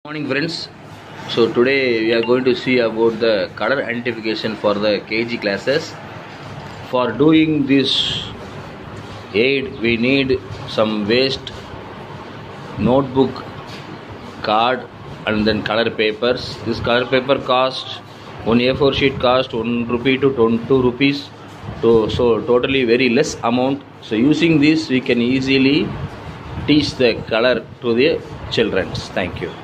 Morning friends. So today we are going to see about the color identification for the KG classes. For doing this aid we need some waste notebook, card and then color papers. This color paper cost one A4 sheet cost 1 rupee to 2 rupees, so totally very less amount. So using this we can easily teach the color to the children. Thank you.